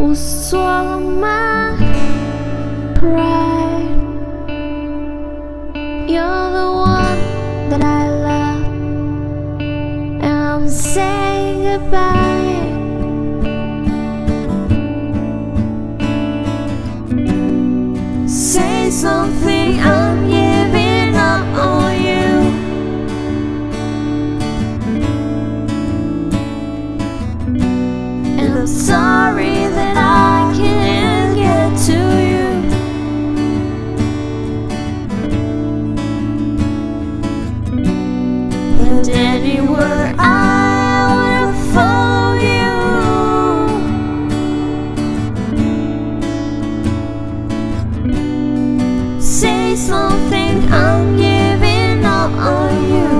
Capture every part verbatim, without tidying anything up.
will swallow my pride. You're the one that I love, and I'm saying goodbye. Say something, I'm giving up on you. And I'm sorry that I can't get to you. And anywhere I will follow you. Say something, I'm giving up on you.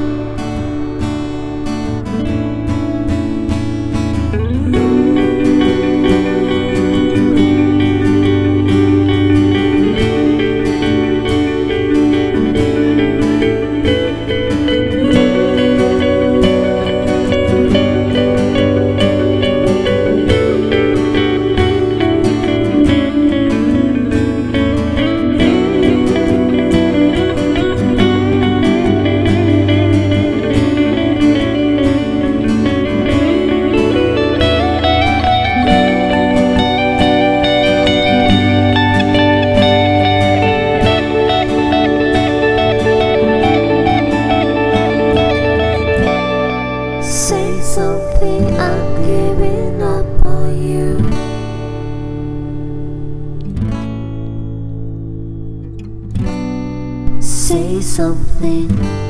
Say something, I'm giving up on you. Say something.